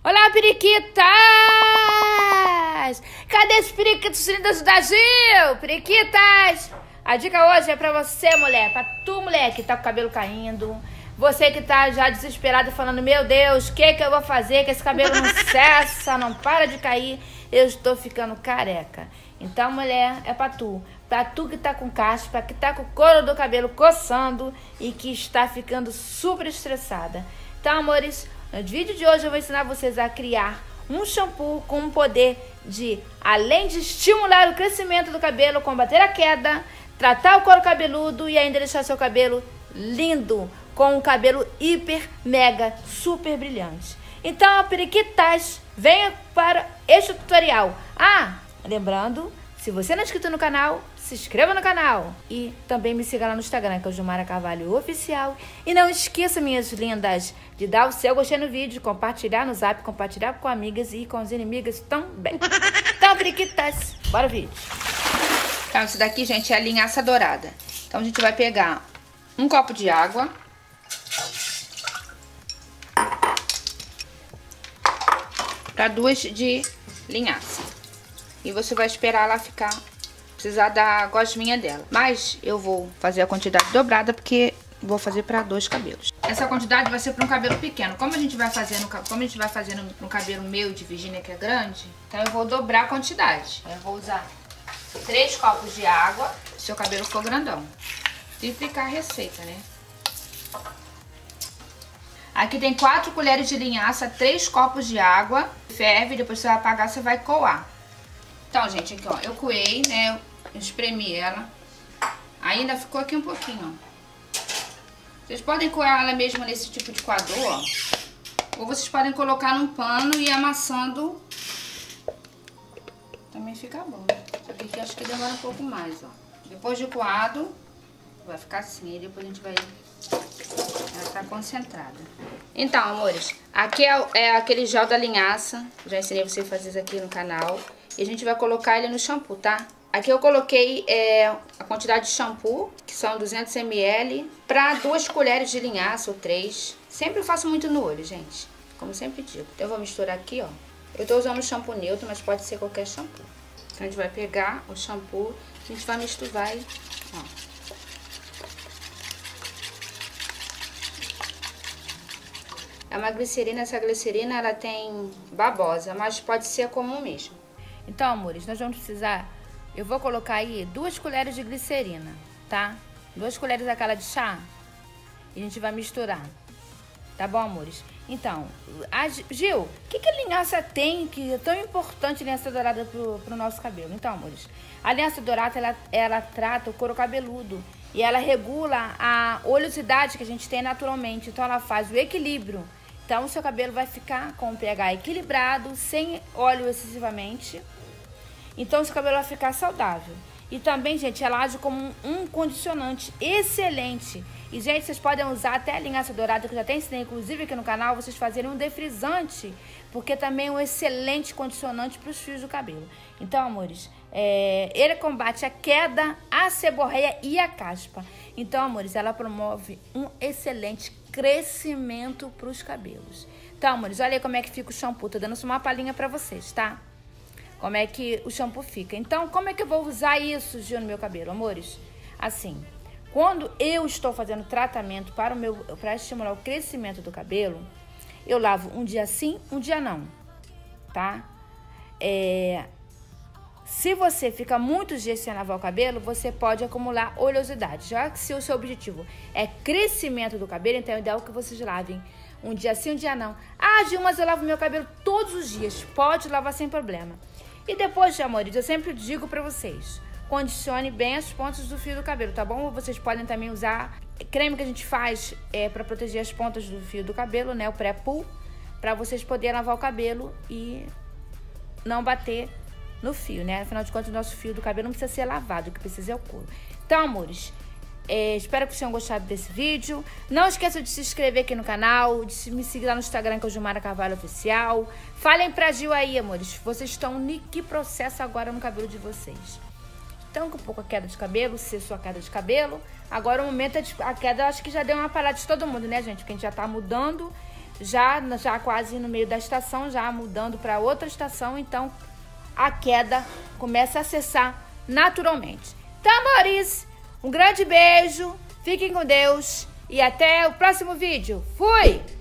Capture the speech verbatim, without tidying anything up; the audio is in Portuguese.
Olá, periquitas! Cadê os periquitos lindos da Gil? Periquitas! A dica hoje é pra você, mulher, pra tu, mulher, que tá com o cabelo caindo. Você que tá já desesperada falando, meu Deus, o que que eu vou fazer? Que esse cabelo não cessa, não para de cair. Eu estou ficando careca. Então, mulher, é pra tu. Pra tu que tá com caspa, que tá com o couro do cabelo coçando e que está ficando super estressada. Então, amores, no vídeo de hoje eu vou ensinar vocês a criar um shampoo com o poder de, além de estimular o crescimento do cabelo, combater a queda, tratar o couro cabeludo e ainda deixar seu cabelo lindo, com um cabelo hiper, mega, super brilhante. Então, periquitas, venha para este tutorial. Ah, lembrando, se você não é inscrito no canal, se inscreva no canal. E também me siga lá no Instagram, que é o Gilmara Carvalho Oficial. E não esqueça, minhas lindas, de dar o seu gostei no vídeo, compartilhar no zap, compartilhar com amigas e com as inimigas também. Então, periquitas, bora o vídeo. Então, isso daqui, gente, é a linhaça dourada. Então, a gente vai pegar um copo de água. Para duas de linhaça. E você vai esperar ela ficar, precisar da gosminha dela. Mas eu vou fazer a quantidade dobrada porque vou fazer para dois cabelos. Essa quantidade vai ser para um cabelo pequeno. Como a gente vai fazer no, como a gente vai fazer no, no cabelo meu de Virgínia, que é grande, então eu vou dobrar a quantidade. Eu vou usar três copos de água, se o cabelo for grandão. Triplicar a receita, né? Aqui tem quatro colheres de linhaça, três copos de água. Ferve, depois você vai apagar, você vai coar. Então, gente, aqui, ó, eu coei, né? Eu espremi ela. Ainda ficou aqui um pouquinho, ó. Vocês podem coar ela mesmo nesse tipo de coador, ó. Ou vocês podem colocar num pano e ir amassando. Também fica bom. Só que aqui acho que demora um pouco mais, ó. Depois de coado, vai ficar assim. E depois a gente vai... Ela tá concentrada. Então, amores, aqui é, é aquele gel da linhaça. Já ensinei você a fazer isso aqui no canal. E a gente vai colocar ele no shampoo, tá? Aqui eu coloquei é, a quantidade de shampoo, que são duzentos mililitros, para duas colheres de linhaça ou três. Sempre eu faço muito no olho, gente. Como sempre digo. Então eu vou misturar aqui, ó. Eu tô usando shampoo neutro, mas pode ser qualquer shampoo. Então a gente vai pegar o shampoo, a gente vai misturar e, ó. É uma glicerina, essa glicerina ela tem babosa, mas pode ser comum mesmo. Então, amores, nós vamos precisar, eu vou colocar aí duas colheres de glicerina, tá? Duas colheres daquela de chá e a gente vai misturar, tá bom, amores? Então, a Gil, o que, que a linhaça tem que é tão importante, a linhaça dourada pro, pro nosso cabelo? Então, amores, a linhaça dourada, ela, ela trata o couro cabeludo e ela regula a oleosidade que a gente tem naturalmente, então ela faz o equilíbrio. Então, o seu cabelo vai ficar com o pH equilibrado, sem óleo excessivamente. Então, o seu cabelo vai ficar saudável. E também, gente, ela age como um condicionante excelente. E, gente, vocês podem usar até a linhaça dourada, que eu já até ensinei, inclusive, aqui no canal, vocês fazerem um defrisante, porque também é um excelente condicionante para os fios do cabelo. Então, amores, é, ele combate a queda, a seborreia e a caspa. Então, amores, ela promove um excelente crescimento para os cabelos. Então, amores, olha aí como é que fica o shampoo. Tô dando só uma palhinha para vocês, tá? Como é que o shampoo fica. Então, como é que eu vou usar isso, Gil, no meu cabelo, amores? Assim, quando eu estou fazendo tratamento para, o meu, para estimular o crescimento do cabelo, eu lavo um dia sim, um dia não, tá? É... Se você fica muitos dias sem lavar o cabelo, você pode acumular oleosidade. Já que se o seu objetivo é crescimento do cabelo, então é ideal que vocês lavem um dia sim, um dia não. Ah, Gil, mas eu lavo meu cabelo todos os dias. Pode lavar sem problema. E depois, amores, eu sempre digo pra vocês, condicione bem as pontas do fio do cabelo, tá bom? Vocês podem também usar creme que a gente faz é, pra proteger as pontas do fio do cabelo, né? O pré-pull, pra vocês poderem lavar o cabelo e não bater no fio, né? Afinal de contas, o nosso fio do cabelo não precisa ser lavado, o que precisa é o couro. Então, amores, é, espero que vocês tenham gostado desse vídeo. Não esqueça de se inscrever aqui no canal, de me seguir lá no Instagram, que é o Gilmara Carvalho Oficial. Falem pra Gil aí, amores, vocês estão em que processo agora no cabelo de vocês? Estão com um pouco a queda de cabelo, se é sua queda de cabelo. Agora o momento é de, a queda, eu acho que já deu uma parada de todo mundo, né, gente? Porque a gente já tá mudando já, já quase no meio da estação, já mudando para outra estação, então a queda começa a cessar naturalmente. Então, amores, um grande beijo, fiquem com Deus e até o próximo vídeo. Fui!